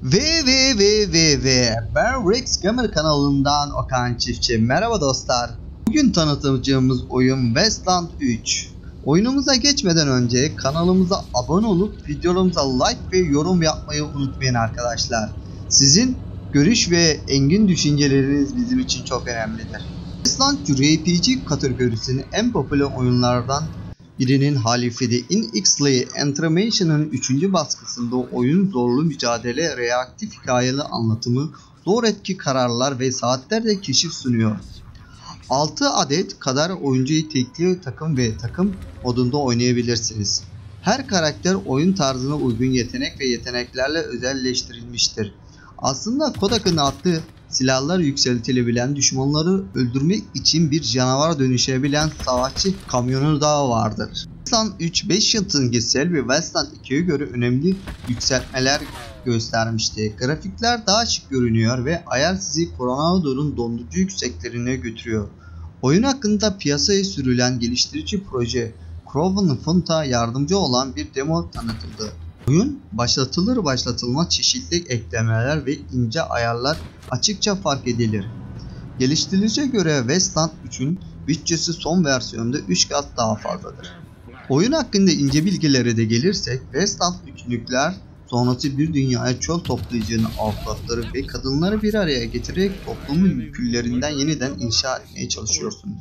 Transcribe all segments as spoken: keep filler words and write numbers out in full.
Ve ve ve ve ve ben Rex Gamer kanalından Okan Çiftçi. Merhaba dostlar. Bugün tanıtacağımız oyun Wasteland üç. Oyunumuza geçmeden önce kanalımıza abone olup videolarımıza like ve yorum yapmayı unutmayın arkadaşlar. Sizin görüş ve engin düşünceleriniz bizim için çok önemlidir. Wasteland R P G kategorisinin en popüler oyunlardan birinin halifeti In Ixley Entertainment'ın üçüncü baskısında oyun zorlu mücadele, reaktif hikayeli anlatımı, zor etki kararlar ve saatlerce keşif sunuyor. altı adet kadar oyuncuyu tekli takım ve takım modunda oynayabilirsiniz. Her karakter oyun tarzına uygun yetenek ve yeteneklerle özelleştirilmiştir. Aslında Kodak'ın attığı silahlar yükseltilebilen, düşmanları öldürmek için bir canavara dönüşebilen savaşçı kamyonu daha vardır. Wasteland üç beş yılın geçsel ve Wasteland ikiye göre önemli yükseltmeler göstermişti. Grafikler daha şık görünüyor ve ayar sizi Coronado'nun dondurucu yükseklerine götürüyor. Oyun hakkında piyasaya sürülen geliştirici proje Craven Font'a yardımcı olan bir demo tanıtıldı. Oyun başlatılır başlatılmaz çeşitli eklemeler ve ince ayarlar açıkça fark edilir. Geliştiriciye göre Wasteland üçün bütçesi son versiyonda üç kat daha fazladır. Oyun hakkında ince bilgilere de gelirsek, Wasteland üç nükleer sonrası bir dünyaya çöl toplayıcının avukatları ve kadınları bir araya getirerek toplumun küllerinden yeniden inşa etmeye çalışıyorsunuz.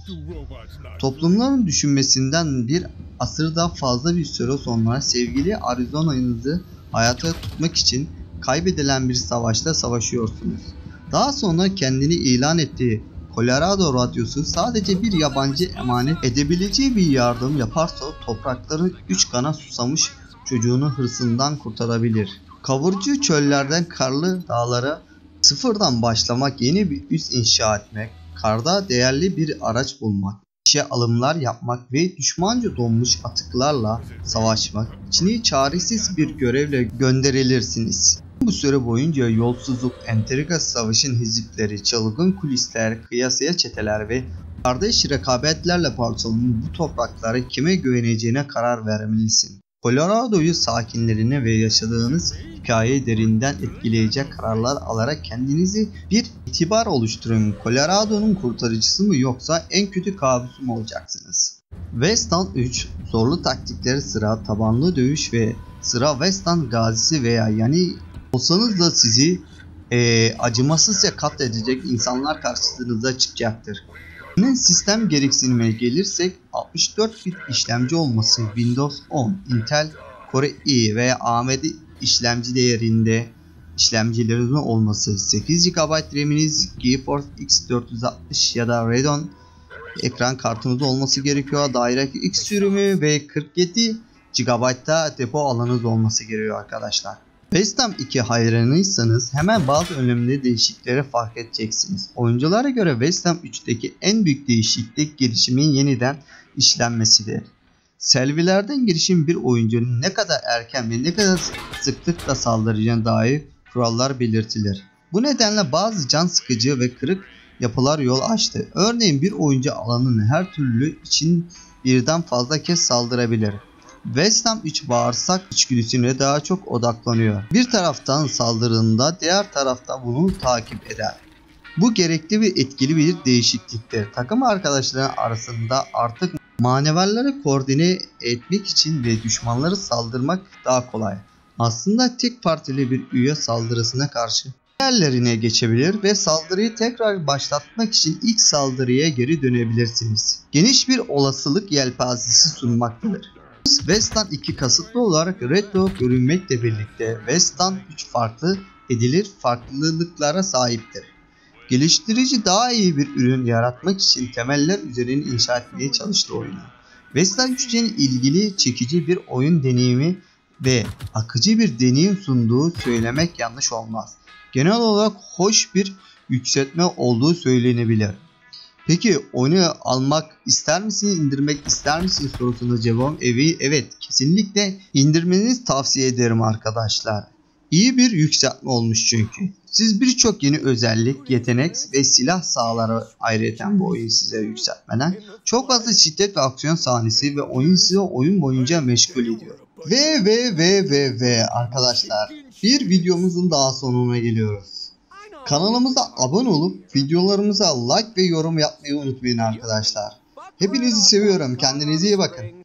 Toplumların düşünmesinden bir asırda fazla bir süre sonra sevgili Arizona'nızı hayata tutmak için kaybedilen bir savaşta savaşıyorsunuz. Daha sonra kendini ilan ettiği Colorado radyosu sadece bir yabancı emanet edebileceği bir yardım yaparsa toprakları üç kana susamış çocuğunu hırsından kurtarabilir. Kavurucu çöllerden karlı dağlara sıfırdan başlamak, yeni bir üs inşa etmek, karda değerli bir araç bulmak, işe alımlar yapmak ve düşmanca donmuş atıklarla savaşmak için çaresiz bir görevle gönderilirsiniz. Bu süre boyunca yolsuzluk, entrika, savaşın hizipleri, çılgın kulisler, kıyasıya çeteler ve kardeş rekabetlerle parçalanan bu topraklara kime güveneceğine karar vermelisin. Colorado'yu sakinlerine ve yaşadığınız hikayeyi derinden etkileyecek kararlar alarak kendinizi bir itibar oluşturun. Colorado'nun kurtarıcısı mı yoksa en kötü kabusu mu olacaksınız? Wasteland üç zorlu taktikleri, sıra tabanlı dövüş ve sıra Wasteland gazisi veya yani olsanız da sizi e, acımasızca katledecek insanlar karşınıza çıkacaktır. Bunun sistem gereksinimine gelirsek, altmış dört bit işlemci olması, Windows on, Intel Core i veya A M D işlemci değerinde işlemcilerin olması, sekiz gigabayt RAM'iniz, GeForce X dört yüz altmış ya da Radeon ekran kartınız olması gerekiyor. DirectX sürümü ve kırk yedi gigabayt'ta depo alanınız olması gerekiyor arkadaşlar. Wasteland iki hayranıysanız hemen bazı önemli değişiklikleri fark edeceksiniz. Oyunculara göre Wasteland üçteki en büyük değişiklik gelişimin yeniden işlenmesidir. Selvilerden girişim bir oyuncunun ne kadar erken ve ne kadar sıklıkla saldıracağına dair kurallar belirtilir. Bu nedenle bazı can sıkıcı ve kırık yapılar yol açtı. Örneğin bir oyuncu alanın her türlü için birden fazla kez saldırabilir. Wasteland üç bağırsak içgüdüsüne daha çok odaklanıyor. Bir taraftan saldırında diğer tarafta bunu takip eder. Bu gerekli ve etkili bir değişikliktir. Takım arkadaşları arasında artık manevarları koordine etmek için ve düşmanları saldırmak daha kolay. Aslında tek partili bir üye saldırısına karşı diğerlerine geçebilir ve saldırıyı tekrar başlatmak için ilk saldırıya geri dönebilirsiniz. Geniş bir olasılık yelpazesi sunmaktadır. Wasteland iki kasıtlı olarak retro görünmekle birlikte Wasteland üç farklı edilir farklılıklara sahiptir. Geliştirici daha iyi bir ürün yaratmak için temeller üzerine inşa etmeye çalıştı oyunu. Wasteland üç ile ilgili çekici bir oyun deneyimi ve akıcı bir deneyim sunduğu söylemek yanlış olmaz. Genel olarak hoş bir yükseltme olduğu söylenebilir. Peki oyunu almak ister misiniz, indirmek ister misiniz sorusuna cevabım evi evet, kesinlikle indirmenizi tavsiye ederim arkadaşlar. İyi bir yükseltme olmuş çünkü. Siz birçok yeni özellik, yetenek ve silah sağları ayrıyeten bu oyun size yükseltmeden çok fazla şiddet ve aksiyon sahnesi ve oyun size oyun boyunca meşgul ediyor. Ve ve ve ve ve arkadaşlar, bir videomuzun daha sonuna geliyoruz. Kanalımıza abone olup videolarımıza like ve yorum yapmayı unutmayın arkadaşlar. Hepinizi seviyorum. Kendinize iyi bakın.